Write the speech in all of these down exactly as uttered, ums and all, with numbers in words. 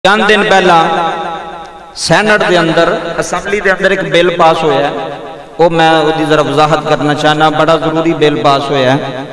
چند دن پہلا سینٹ دے اندر اسمبلی دے اندر ایک بل پاس ہویا ہے، وہ میں دی ذرا وضاحت کرنا چاہنا، بڑا ضروری بل پاس ہویا ہے۔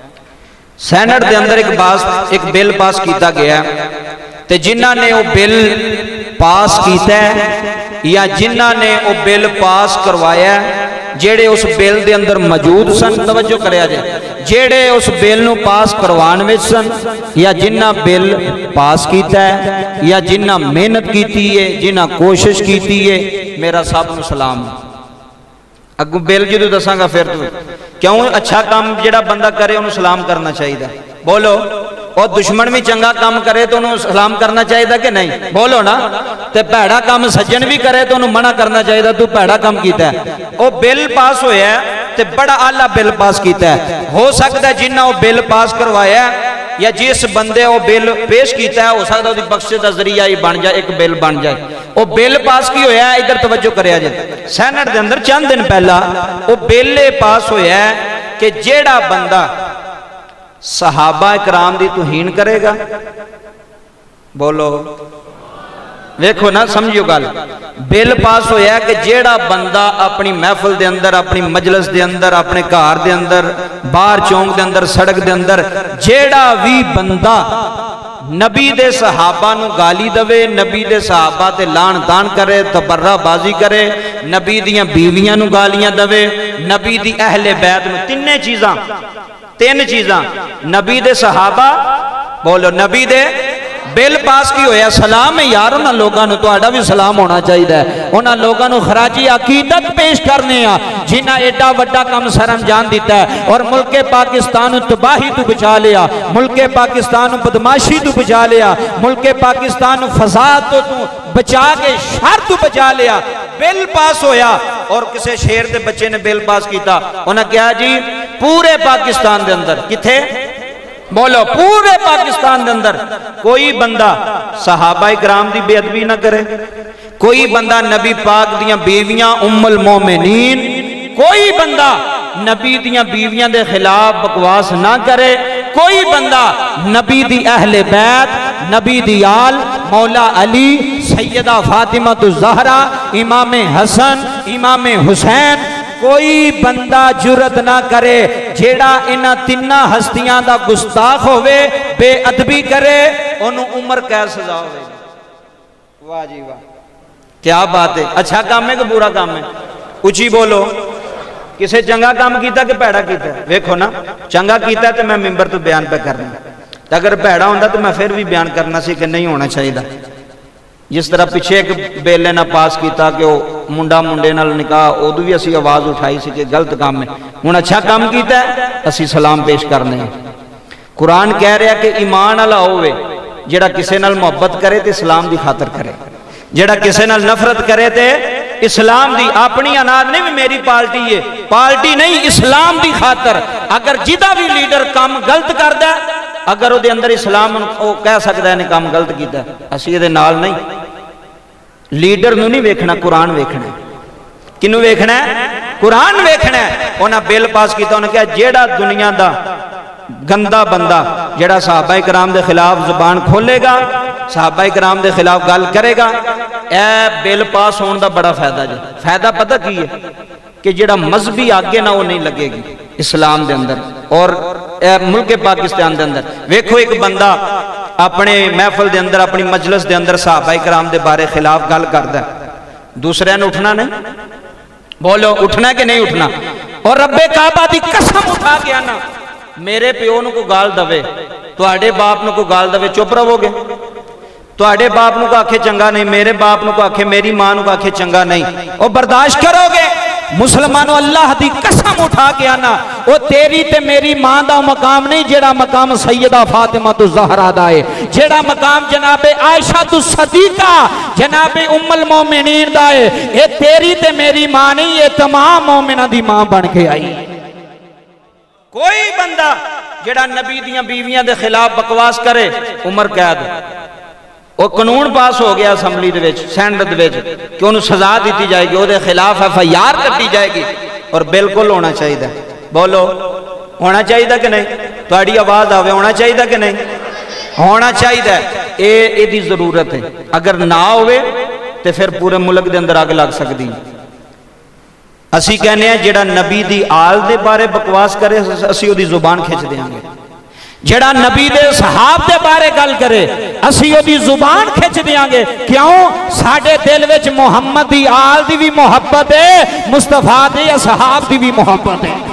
سینٹ دے اندر ایک باس ایک بل پاس کیتا گیا ہے، تے جنہ نے وہ بل پاس کیتا ہے یا جنہ نے وہ بل پاس کروایا ہے، جیڑے اس بل دے اندر موجود سن، توجہ کریا جائے، جیڑے اس بل نو پاس کروان وچ سن یا جنہ بل پاس کیتا ہے یا جنہ محنت کیتی ہے، جنہ کوشش کیتی ہے، میرا سب نو سلام۔ اگو بل جدو دساں گا پھر تو کیوں اچھا کام جڑا بندہ کرے انہوں سلام کرنا چاہیے، بولو۔ اور دشمن بھی چنگا کام کرے تو انہوں سلام کرنا چاہیے کہ نہیں، بولو نا۔ تے پیڑا کام سجن بھی کرے تو انہوں منع کرنا چاہیے تو پیڑا کام کیتا ہے۔ وہ بل پاس ہویا ہے تے بڑا اعلیٰ بل پاس کیتا ہے، ہو سکتا ہے جنہ وہ بل پاس کروایا ہے یا جس بندے وہ بل پیش کیتا ہے، ہو سکتا ہے وہ بخشش دا ذریعہ ہی بن جائے، ایک بل بن جائے۔ وہ بل پاس کی ہویا ہے، ادھر توجہ کریا جائے، سینٹ دے اندر چند دن پہلا وہ بل پاس ہویا ہے کہ جیڑا بندہ صحابہ اکرام دی توہین کرے گا، بولو دیکھو نا، سمجھو گل، بل پاس ہویا ہے کہ جیڑا بندہ اپنی محفل دے اندر، اپنی مجلس دے اندر، اپنے گھر دے اندر، باہر چونک دے اندر، سڑک دے اندر، جیڑا وی بندہ نبی دے صحابہ نو گالی دوے، نبی دے صحابہ تے لان تان کرے، تبرہ بازی کرے، نبی دیاں بیویاں نو گالیاں دوے، نبی دی اہل بیت نو، تینے چیزاں تین چیزاں، نبی دے صحابہ، بولو نبی دے، بل پاس کی ہویا سلام ہے یار، انہاں لوگاں نو تو آڑا بھی سلام ہونا چاہیے ہے، انہاں لوگاں نو خراجی عقیدت پیش کرنے ہیں جنہاں ایڈا وڈا کم سرم جان دیتا ہے اور ملک پاکستان تباہی تو بچا لیا، ملک پاکستان بدماشی تو بچا لیا، ملک پاکستان فساد تو بچا کے شر تو بچا لیا۔ بل پاس ہویا اور کسے شیر دے بچے نے بل پاس کیتا، انہاں کیا جی پورے پاکستان دے اندر، کتھے بولو پورے پاکستان دے اندر کوئی بندہ صحابہ اکرام دی بے ادبی نہ کرے، کوئی بندہ نبی پاک دیاں بیویاں ام المومنین، کوئی بندہ نبی دیاں بیویاں دے خلاف بکواس نہ کرے، کوئی بندہ نبی دی اہل بیت، نبی دی آل، مولا علی، سیدہ فاطمہ الزہرا، امام حسن، امام حسین، کوئی بندہ جرت نہ کرے جیڑا انہاں تینہ ہستیاں دا گستاخ ہوئے، بے ادبی کرے، انہوں عمر قید سزا ہوئے۔ واہ جی واہ، کیا بات ہے، اچھا کام ہے کہ برا کام ہے، اچھی بولو، کسے چنگا کام کیتا کہ پیڑا کیتا ہے، ویکھو نا، چنگا کیتا ہے تو میں ممبر تو بیان پہ کرنا، اگر پیڑا ہوندہ تو میں پھر بھی بیان کرنا سی کہ نہیں ہونا چاہیے۔ جس طرح پیچھے ایک بیل نے پاس کیتا کہ وہ منڈا منڈے نال نکاح، ادو بھی اسی آواز اٹھائی سی کہ غلط کام ہے، ہن اچھا کام کیتا ہے اسی سلام پیش کرنے ہیں۔ قرآن کہہ رہا کہ ایمان والا ہوئے جڑا کسے نال محبت کرے تے اسلام دی خاطر کرے، جڑا کسے نال نفرت کرے تے اسلام دی، اپنی اناد نہیں بھی میری پارٹی ہے، پارٹی نہیں، اسلام دی خاطر۔ اگر جدا بھی لیڈر کام غلط کردہ ہے، اگر وہ دے اندر اسلام وہ کہہ سکتا ہے نے کام غلط کیتا ہے، اسی دے نال نہیں، لیڈر نو نہیں ویکھنا، قرآن ویکھنا ہے۔ کنو ویکھنا ہے؟ قرآن ویکھنا ہے۔ انہاں بل پاس کیتا، انہاں کہا جیڑا دنیا دا گندہ بندہ جیڑا صحابہ اکرام دے خلاف زبان کھولے گا، صحابہ اکرام دے خلاف گل کرے گا، اے بل پاس ہون دا بڑا فائدہ جائے۔ فائدہ پتہ کی ہے کہ جیڑا مذہبی آگے نہ وہ نہیں لگے گی اسلام دے اندر اور ملک پاکستان دے اندر۔ ویکھو ایک بندہ اپنے محفل دے اندر، اپنی مجلس دے اندر صحابہ اکرام دے بارے خلاف گل کردا ہے، دوسرے نے اٹھنا نہیں، بولو اٹھنا کہ نہیں اٹھنا؟ اور رب کعبہ دی قسم اٹھا کے آنا، میرے پیو نو کو گال دوے، تو آڑے باپ نو کو گال دوے، چپ رہو گے؟ تو آڑے باپ نو کو آکھے چنگا نہیں، میرے باپ نو کو آکھے، میری ماں نو کو آکھے چنگا نہیں، اور برداشت کرو گے؟ مسلمانوں اللہ دی قسم اٹھا کے آنا، وہ تیری تے میری ماں دا مقام نہیں جیڑا مقام سیدہ فاطمہ الزہرا دا ہے، جیڑا مقام جناب عائشہ الصدیقہ جناب ام المومنین دا ہے، یہ تیری تے میری ماں نہیں، یہ تمام مومنہ دی ماں بن کے آئی۔ کوئی بندہ جیڑا نبی دیاں بیویاں دے خلاف بکواس کرے، عمر قید، وہ قانون پاس ہو گیا اسمبلی دے وچ، سینٹ دے وچ کہ انہوں سزا دیتی جائے گی، وہ دے خلاف ایف آئی آر کٹی جائے گی، اور بالکل ہونا چاہیے، بولو ہونا چاہیے کہ نہیں؟ تہاڈی آواز آوے، ہونا چاہیے کہ نہیں؟ ہونا چاہیے۔ اے اے دی ضرورت ہے، اگر نہ ہوئے تو پھر پورے ملک دے اندر آگ لگ سکتی۔ اسی کہنے ہیں جڑا نبی دی آل دے بارے بکواس کرے اسی او دی زبان کھچ دیں گے، جڑا نبی دے صحاب دے بارے گل کرے اسی او دی زبان کھچ دیاں گے۔ کیوں؟ ساڑھے دل وچ محمد دی آل دی بھی محبت ہے، مصطفیٰ دی صحاب دی بھی محبت ہے۔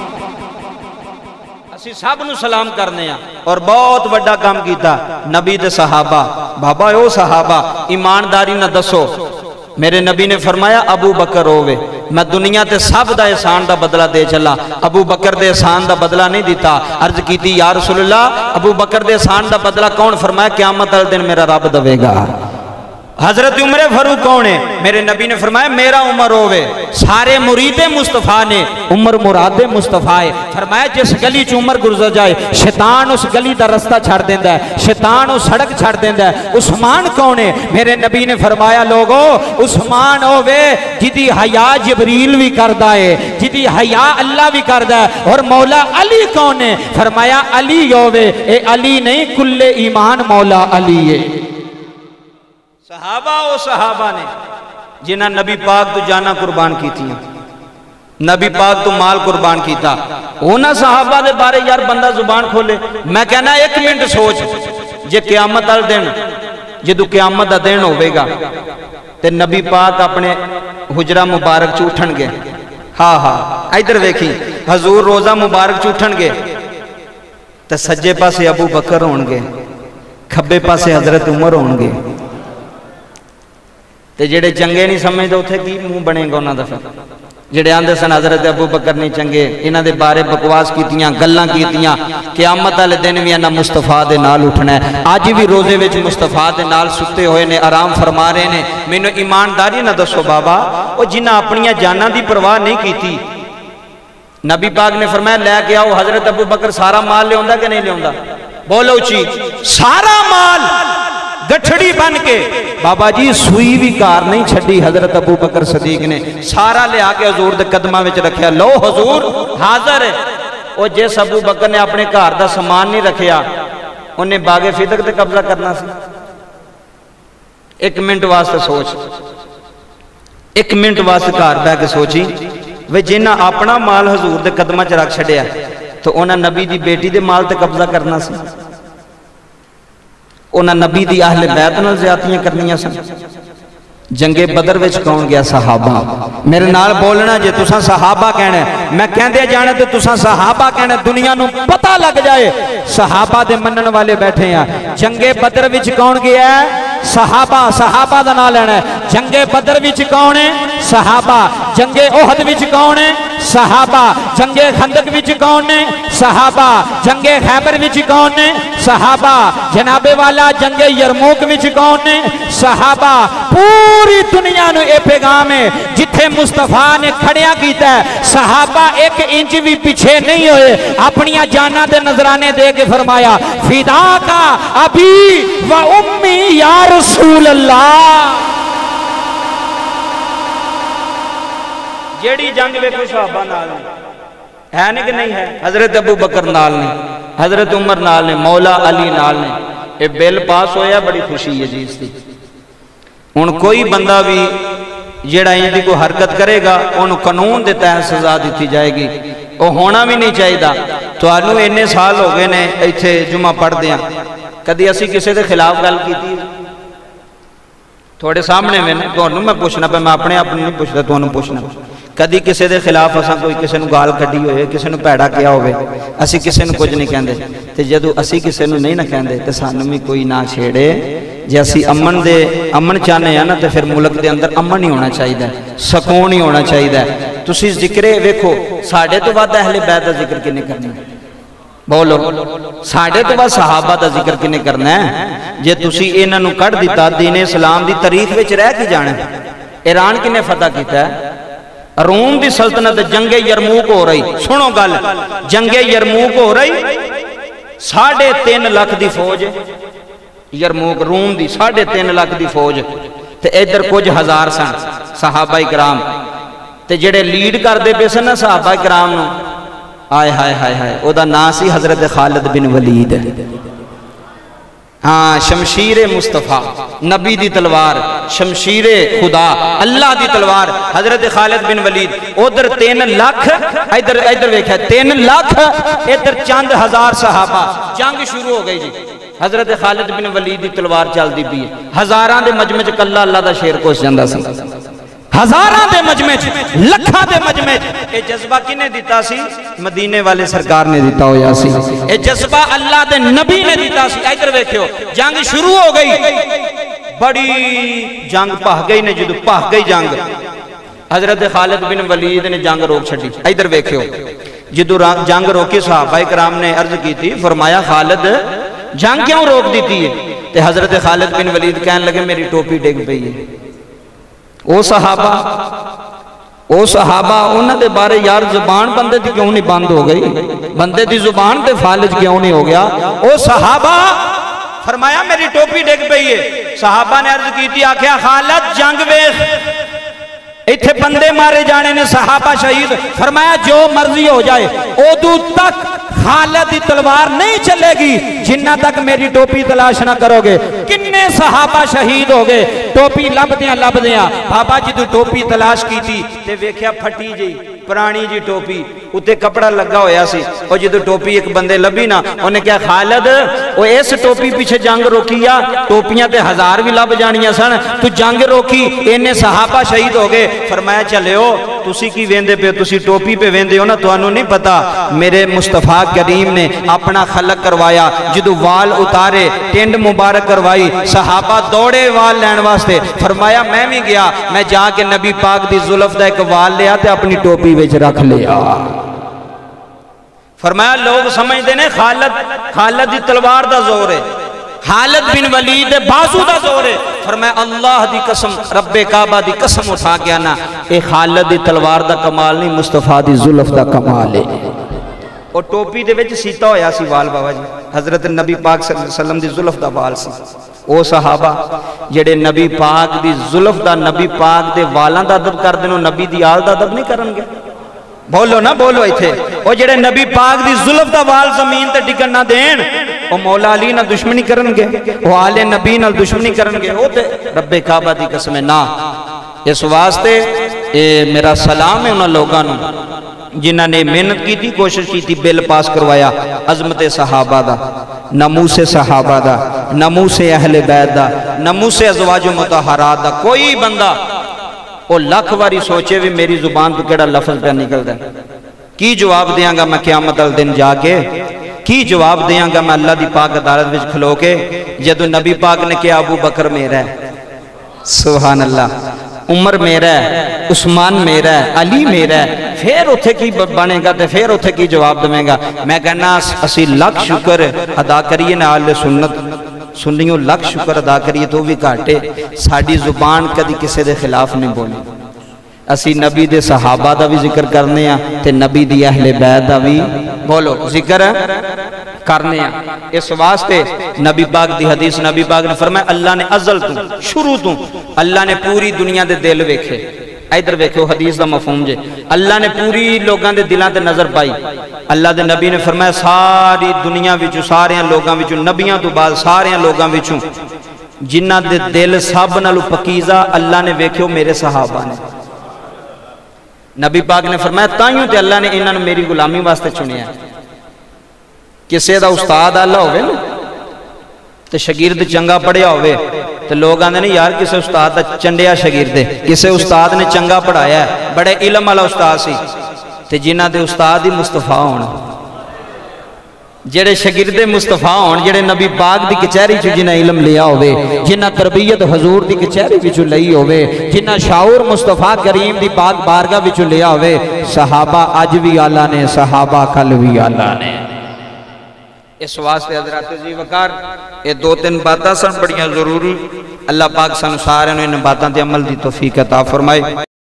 اسی سب نو سلام کرنے ہیں اور بہت وڈا کام کیتا نبی دے صحابہ۔ بابا او صحابہ ایمانداری نہ دسو، میرے نبی نے فرمایا ابو بکر ہووے، میں دنیا تے سب دا احسان دا بدلہ دے چلا، ابو بکر دے احسان دا بدلہ نہیں دیتا۔ عرض کیتی یا رسول اللہ ابو بکر دے احسان دا بدلہ کون؟ فرمایا قیامت والے دن میرا رب دے گا۔ حضرت عمر فاروق کون ہے؟ میرے نبی نے فرمایا میرا عمر ہووے۔ سارے مرید مصطفیٰ نے عمر مراد مصطفیٰ ہے۔ فرمایا جس گلی چ عمر گزر جائے شیطان اس گلی دا رستہ چھڑ دیندا ہے، شیطان اس سڑک چھڑ دیندا ہے۔ عثمان کون ہے؟ میرے نبی نے فرمایا لوگو عثمان ہووے جدی حیا جبریل بھی کردا ہے، جدی حیا اللہ بھی کردا ہے۔ اور مولا علی کون ہے؟ فرمایا علی ہووے، اے علی نہیں کل ایمان مولا علی ہے۔ صحابہ او صحابہ نے جنہ نبی پاک تو جانا قربان کی تھی، نبی پاک تو مال قربان کیتا۔ اونا صحابہ دے بارے یار بندہ زبان کھولے، میں کہنا ایک منٹ سوچ جے قیامت آل دن جدو قیامت دا دن ہوئے گا تے نبی پاک اپنے حجرہ مبارک چوٹھن گے، ہاں ہاں ادھر دیکھی حضور روزہ مبارک چوٹھن گے تے سجے پاسے ابو بکر ہون گے، کھبے پاسے حضرت عمر ہون گے، تے جڑے چنگے نہیں سمجھ دو تھے کی منہ بنے گا انہاں دفعہ، جڑے آندے سن حضرت ابو بکر نہیں چنگے، انہاں دے بارے بکواس کیتیاں گلاں کیتیاں، قیامت والے دن بھی انہاں مصطفیٰ دے نال اٹھنا ہے۔ آج بھی روزے وچ مصطفیٰ دے نال ستے ہوئے نے، آرام فرما رہے نے۔ مینوں ایمانداری نہ دسو بابا او جنہاں اپنیاں جاناں دی پرواہ نہیں کیتی، نبی پاک نے فرمایا لے کے آؤ، حضرت ابو بکر سارا مال لے ہوندا کہ نہیں لے ہوندا؟ بولو اچھی، سارا مال گٹھڑی بن کے بابا جی سوئی بھی کار نہیں چھڑی حضرت ابو بکر صدیق نے، سارا لے آکے حضور دے قدمہ وچ رکھیا، لو حضور حاضر ہے۔ اور جس ابو بکر نے اپنے کار دا سامان نہیں رکھیا انہیں باغ فدق تے قبضہ کرنا سی۔ ایک منٹ واسطے سوچ، ایک منٹ واسطے کار بہ کے سوچی وہ جنہ اپنا مال حضور دے قدمہ چ رکھ چھڑیا تو انہاں نبی دی بیٹی دے مال تے قبضہ کرنا سی، انہاں نبی دی اہل بیت نال زیادتیاں کرنیاں سن۔ جنگ بدر وچ کون گیا؟ صحابہ۔ میرے نال بولنا جے تساں صحابہ کہنا، میں کہندے جانا تے تساں صحابہ کہنا، دنیا نو پتہ لگ جائے صحابہ دے منن والے بیٹھے ہیں۔ جنگ بدر وچ کون گیا ہے؟ صحابہ، صحابہ دا نام لینا ہے۔ جنگ بدر وچ کون ہے؟ صحابہ۔ جنگ احد وچ کون ہے؟ صحابہ۔ جنگ خندق وچ کون ہے؟ صحابہ۔ جنگ خیبر وچ کون ہے؟ صحابہ۔ جناب والا جنگ یرموک وچ کون ہے؟ صحابہ۔ پوری دنیا نو اے پیغام ہے جتھے مصطفیٰ نے کھڑیا کیتا ہے صحابہ ایک انچ بھی پیچھے نہیں ہوئے، اپنیاں جاناں دے نظرانے دے کے فرمایا فدا کا ابی و امی یا رسول اللہ۔ جیڑی جنگ ویکھو صحابہ نال نے ہے نہیں کہ نہیں ہے؟ حضرت ابو بکر نال نے، حضرت عمر نال نے، مولا علی نال نے۔ اے بل پاس ہویا، بڑی خوشی ہے جی اس دی۔ ان کوئی بندہ بھی جیڑا ان دی کو حرکت کرے گا انہوں قانون دے تحت سزا دیتی جائے گی، وہ ہونا بھی نہیں چاہیے دا۔ تو آنو انہیں سال ہو گئے نے ایتھے جمعہ پڑھ دیا، کدی اسی کسی دے خلاف گل کی تھی تھوڑے سامنے میں تو انہوں میں پوچھنا پہ، میں اپنے اپنے نہیں پوچھتا تو انہوں پوچھنا کدی کسی دے خلاف اساں کوئی کسی نو گال کھڑی ہوئے، کسی نو پیڑا کیا ہوئے، اسی کسی نو کچھ نہیں کہندے، تے جدو اسی کسی نو نہیں نہ کہندے تے سانو بھی کوئی نہ چھیڑے۔ جے اسی امن دے امن چاہنے ہیں نا تے پھر ملک دے اندر امن ہی ہونا چاہیے، سکون ہی ہونا چاہیے۔ تسی ذکر ویکھو ساڈے تو بعد اہل بیت دا ذکر کنے کرنا ہے؟ بولو ساڈے تو بعد صحابہ دا ذکر کنے کرنا ہے؟ جے تسی انہاں نو کڈ دیتا دین اسلام دی تاریخ وچ رہ کے جانا ہے۔ ایران کنے فتح کیتا ہے؟ روم دی سلطنت جنگ یرموک ہو رہی، سنو گل، جنگ یرموک ہو رہی، ساڑھے تین لاکھ دی فوج یرموک روم دی، ساڑھے تین لاکھ دی فوج تے ادھر کچھ ہزار سن صحابہ اکرام، تے جڑے لیڈ کر دے پے سن نا صحابہ اکرام نو، آئے ہائے ہائے ہائے او دا نام سی حضرت خالد بن ولید۔ ہاں شمشیر مصطفیٰ نبی دی تلوار شمشیر خدا اللہ دی تلوار حضرت خالد بن ولید ادھر تین لاکھ ادھر ادھر دیکھا تین لاکھ ادھر چند ہزار صحابہ جنگ شروع ہو گئی جی حضرت خالد بن ولید دی تلوار چل دی بھی ہے ہزاراں دے مجمع چ کلا اللہ دا شیر کوش جاندا سی ہزاراں دے مجمع چ لکھاں دے مجمع چ اے جذبہ کنے دیتا سی مدینے والے سرکار نے دیتا ہویا سی اے جذبہ اللہ دے نبی نے دیتا سی ادھر دیکھو جنگ شروع ہو گئی بڑی جنگ پہ گئی نے جدو پہ گئی جنگ حضرت خالد بن ولید نے جنگ روک چھڑی ادھر دیکھو جدو جنگ روکی صحابہ کرام نے عرض کی تھی فرمایا خالد جنگ کیوں روک دیتی ہے تے حضرت خالد بن ولید کہنے لگے میری ٹوپی ڈگ پئی ہے او صحابہ او صحابہ انہاں دے بارے یار زبان بندے دی کیوں نہیں بند ہو گئی بندے دی زبان تے فالج کیوں نہیں ہو گیا او صحابہ فرمایا میری ٹوپی ڈگ پئی ہے صحابہ نے عرض کی تھی آکھیا خالد جنگ ویخ ایتھے بندے مارے جانے نے صحابہ شہید فرمایا جو مرضی ہو جائے اودو تک خالد دی تلوار نہیں چلے گی جنہ تک میری ٹوپی تلاش نہ کرو گے کنے صحابہ شہید ہو گئے ٹوپی لب دیاں لب دیاں بابا جی تو ٹوپی تلاش کی تھی تے ویکھیا پھٹی جی پرانی جی ٹوپی اتے کپڑا لگا ہویا سی اور جدو ٹوپی ایک بندے لبی نا انہیں کہا خالد وہ اس ٹوپی پیچھے جنگ روکیا ٹوپیاں تے ہزار بھی لب جانیاں سن تو جنگ روکی انہیں صحابہ شہید ہو گئے فرمایا چلے ہو تسی کی ویندے پہ تسی ٹوپی پہ ویندے ہو نا تو انہوں نہیں پتا میرے مصطفیٰ کریم نے اپنا خلق کروایا جدو وال اتارے ٹینڈ مبارک کروائی صحابہ دوڑے وال لین واسطے فرمایا میں بھی گیا میں جا کے نبی پاک دی زلف دا ایک وال لیا تے اپنی ٹوپی ویچ رکھ لیا فرمایا لوگ سمجھ دینے خالد خالد دی تلوار دا زور ہے خالد بن ولید بازو دا زور ہے فرمایا اللہ دی قسم رب کعبہ دی قسم اٹھا گیا نا اے خالد دی تلوار دا کمال نہیں مصطفیٰ دی زلف دا کمال ہے اور ٹوپی دے وچ سیتا ہویا سی وال بابا جی حضرت نبی پاک صلی اللہ علیہ وسلم دی زلف دا وال سی او صحابہ جڑے نبی پاک دی زلف دا نبی پاک دے والاں دا ادب کر دینو نبی دی آل دا ادب نہیں کرن گے بولو نا بولو ایتھے او جڑے نبی پاک دی زلف دا وال زمین تے ڈگن نہ دین او مولا علی نہ دشمنی کرن گے او آل نبی نہ دشمنی کرن گے او تے رب کعبہ دی قسم نا اس واسطے اے میرا سلام ہے انہاں لوگاں نوں جنہاں نے محنت کی تھی کوشش کی تھی بل پاس کروایا عظمت صحابہ دا نموس صحابہ دا نموس اہل بیت دا نموس ازواج مطہرات دا کوئی بندہ وہ لکھ واری سوچے بھی میری زبان تو کیڑا لفظ پہ نکل دے کی جواب دیاں گا میں قیامت الدن جا کے کی جواب دیاں گا میں اللہ دی پاک عدالت وچ کھلو کے جدو نبی پاک نے کیا ابو بکر میرا ہے سبحان اللہ عمر میرا ہے عثمان میرا ہے علی میرا ہے پھر اتھے کی بنے گا تے پھر اتھے کی جواب دیں گا میں کہنا اسی لکھ شکر ادا کریے نا آل سنت سنیوں لکھ شکر ادا کریے تو بھی کاٹے ساڑی زبان کدی کسے دے خلاف نہیں بولی اسی نبی دے صحابہ دا بھی ذکر کرنے ہیں تے نبی دی اہل بیت دا بھی بولو ذکر کرنے ہیں اس واسطے نبی پاک دی حدیث نبی پاک نے فرمایا اللہ نے ازل تو شروع تو اللہ نے پوری دنیا دے دل ویکھے ادھر ویکھو حدیث دا مفہوم جے اللہ نے پوری لوگاں دے دلاں تے نظر پائی اللہ دے نبی نے فرمایا ساری دنیا وچوں سارے لوگاں وچوں نبیاں تو بعد سارے لوگاں وچوں جنہ دے دل سب نالوں پکیزہ اللہ نے ویکھو میرے صحابہ نے نبی پاک نے فرمایا تائیوں تے اللہ نے انہاں نے میری غلامی واسطے چنیا ہے کسے دا استاد اللہ ہوئے نا تے شاگرد چنگا پڑھیا ہوئے تے لوگ آندے نہیں یار کسے استاد دا چنڈیا شاگرد ہے کسے استاد نے چنگا پڑھایا ہے بڑے علم والا استاد سی تے جنہ دے استاد ہی مصطفیٰ ہونا جڑے شاگرد مصطفیٰ ہون جڑے نبی پاک دی کچہری چ جنہ علم لیا ہوئے جنہ تربیت حضور دی کچہری وچ لئی ہوئے جنہ شعور مصطفیٰ کریم دی پاک بارگاہ وچ لیا ہوئے صحابہ اج بھی اعلیٰ نے صحابہ کل بھی اعلیٰ نے اس واسطے حضرات عزیز وقار یہ دو تین باتاں سن بڑیاں ضروری اللہ پاک سن سارے ان باتاں تے عمل دی توفیق عطا فرمائے